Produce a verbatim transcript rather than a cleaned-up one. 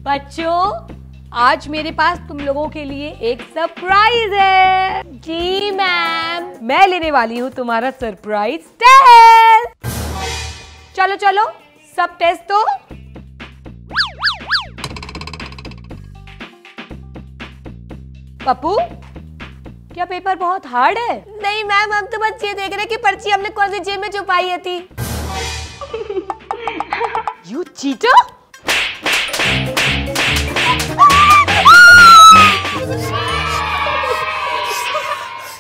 बच्चों, आज मेरे पास तुम लोगों के लिए एक सरप्राइज है। जी मैम। मैं लेने वाली हूँ तुम्हारा सरप्राइज टेस्ट। चलो चलो सब टेस्ट दो। पप्पू, क्या पेपर बहुत हार्ड है? नहीं मैम, हम तो बस ये देख रहे कि पर्ची हमने कौन सी जेब में छुपाई थी। You cheater!